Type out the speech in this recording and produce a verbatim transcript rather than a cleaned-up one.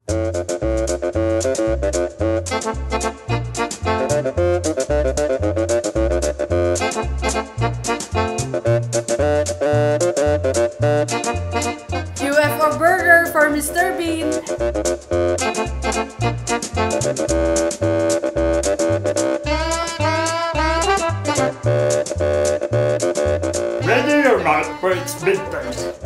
U F O Burger for Mister Bean! Ready or not for its midterms?